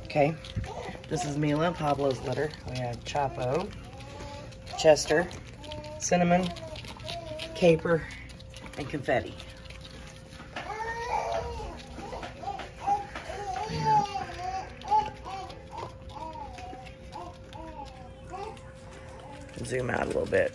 Okay, this is Mila, Pablo's litter. We have Chapo, Chester, Cinnamon, Caper, and Confetti. Zoom out a little bit.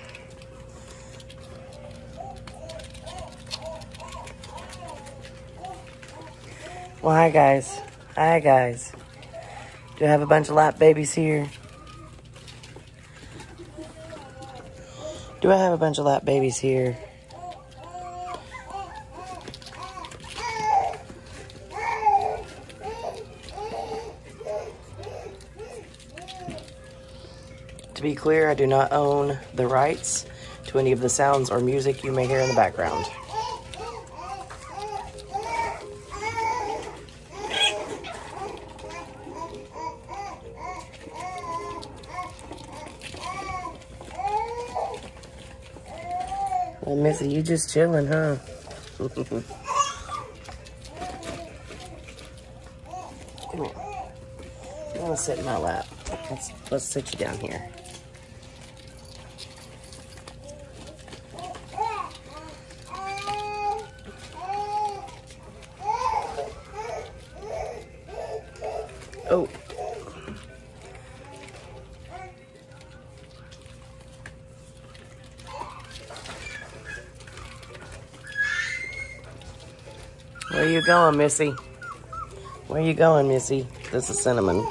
Well, hi guys. Hi guys. Do I have a bunch of lap babies here? Do I have a bunch of lap babies here? To be clear, I do not own the rights to any of the sounds or music you may hear in the background. Well, Missy, you just chilling, huh? Come here. You want to sit in my lap? Let's sit you down here. Oh. Where you going, Missy? Where you going, Missy? This is Cinnamon.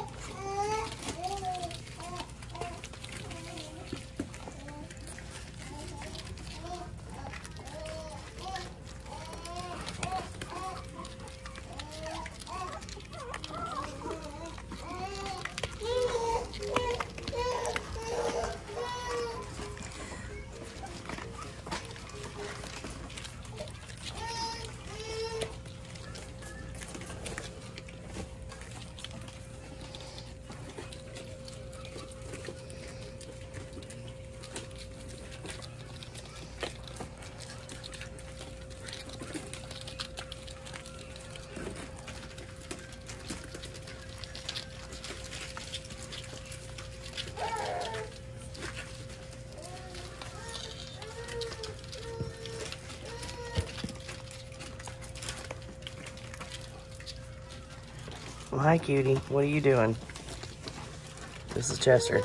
Well, hi, cutie. What are you doing? This is Chester.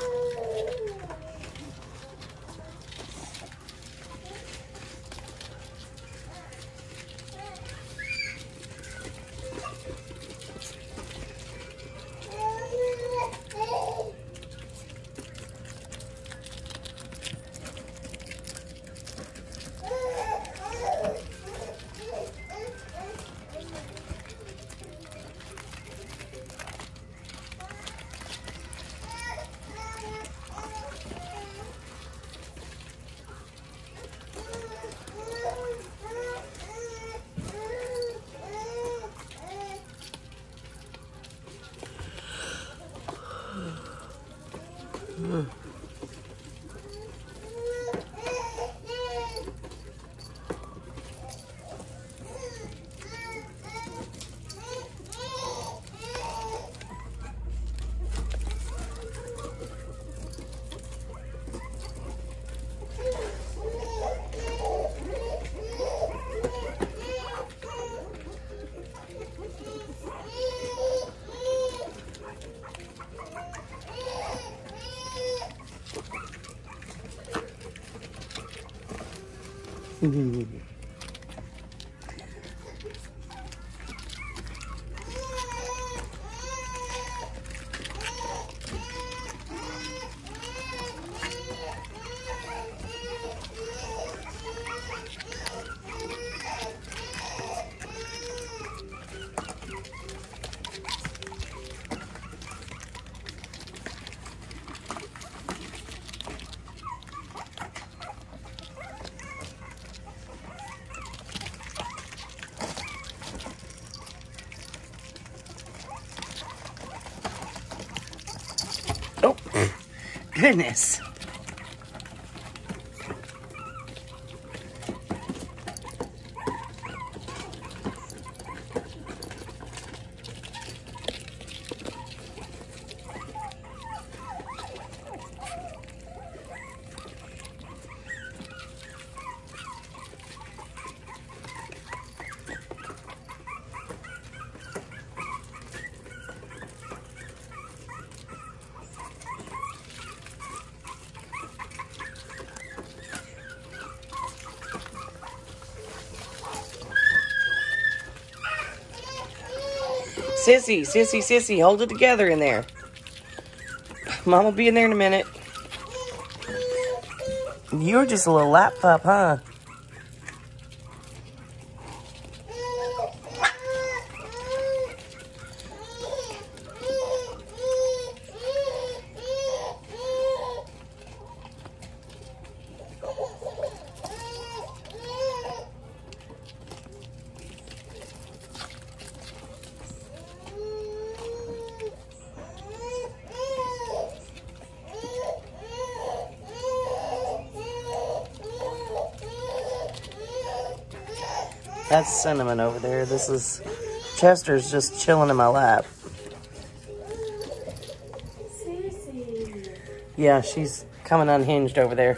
Oh, goodness. Sissy, sissy, sissy. Hold it together in there. Mom will be in there in a minute. You're just a little lap pup, huh? That's Cinnamon over there. This is Chester's just chilling in my lap. Yeah, she's coming unhinged over there.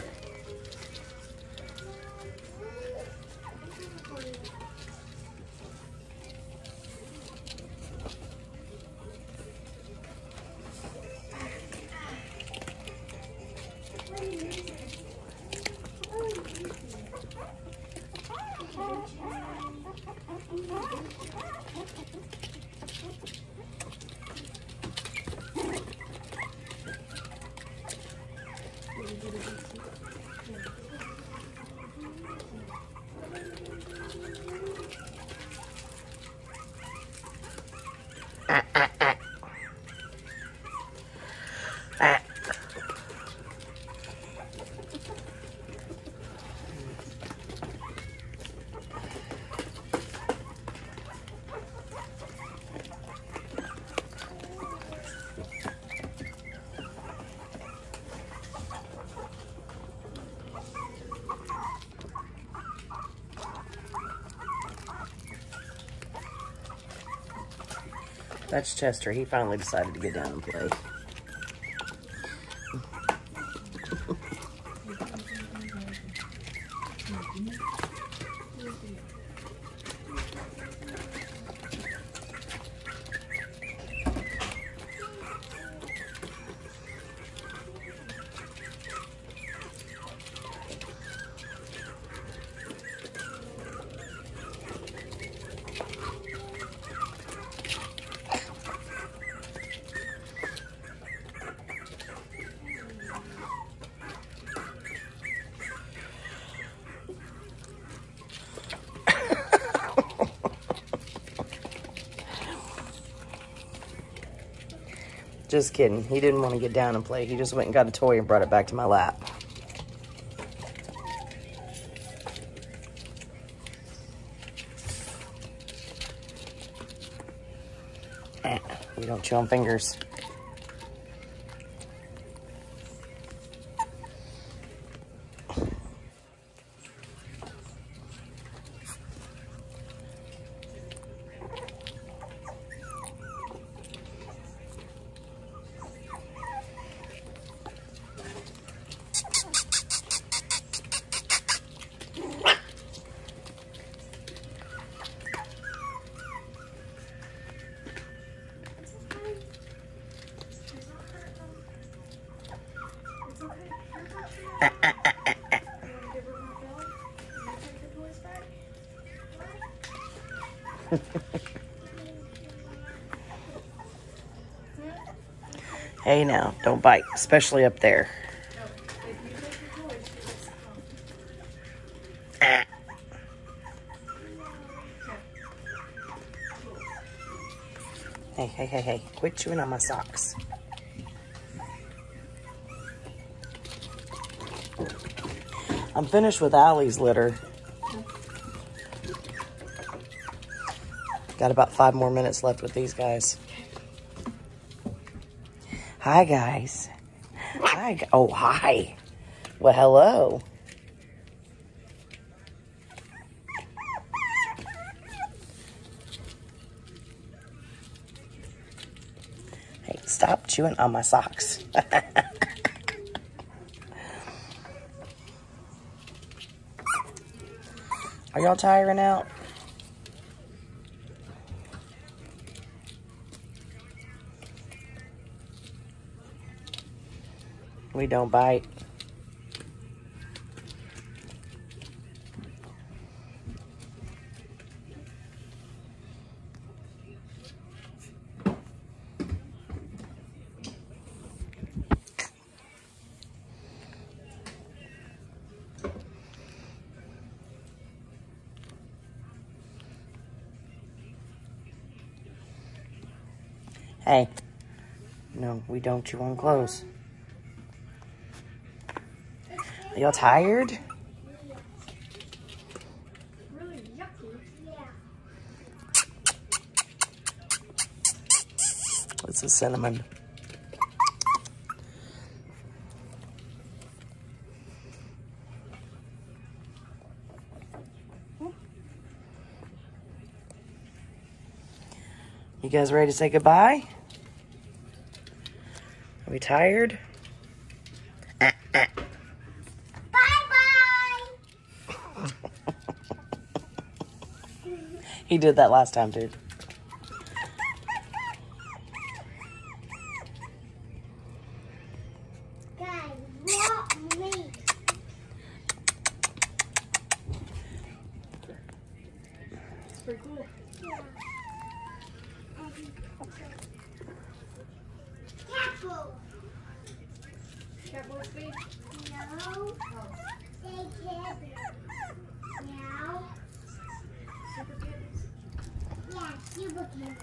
That's Chester. He finally decided to get down and play. Just kidding. He didn't want to get down and play. He just went and got a toy and brought it back to my lap. We don't chew on fingers. Hey now, don't bite, especially up there. Hey, quit chewing on my socks. I'm finished with Allie's litter. Got about 5 more minutes left with these guys. Hi, guys. Hi. Oh, hi. Well, hello. Hey, stop chewing on my socks. Are y'all tiring out? We don't bite. Hey. No, we don't chew on clothes. Are y'all tired? Really yucky. Yeah. What's the cinnamon? You guys ready to say goodbye? Are we tired? Bye-bye. He did that last time, dude. Guys, want me. It's pretty cool. Yeah. Chapo. Chapo speed? No. Oh. They can't. Now. Super kittens? Yeah, super kittens.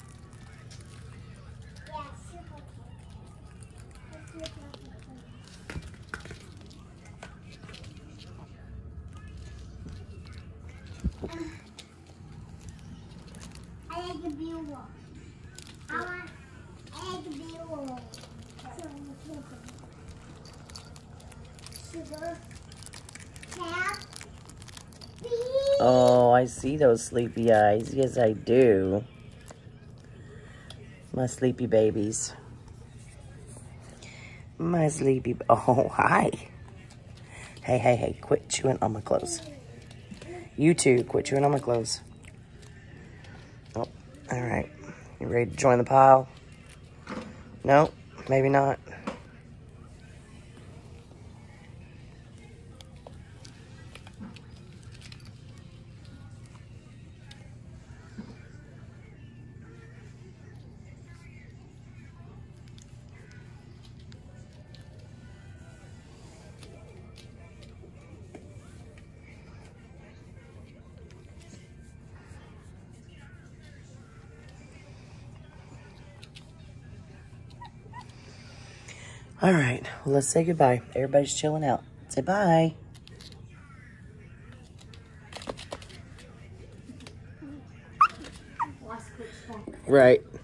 Yeah, super kittens. I like the blue one. I like the blue one. Sugar. Tap. Oh, I see those sleepy eyes. Yes, I do. My sleepy babies. My sleepy... Oh, hi. Hey, hey, hey. Quit chewing on my clothes. You too. Quit chewing on my clothes. Oh, all right. You ready to join the pile? No, maybe not. All right, well, let's say goodbye. Everybody's chilling out. Say bye. Right.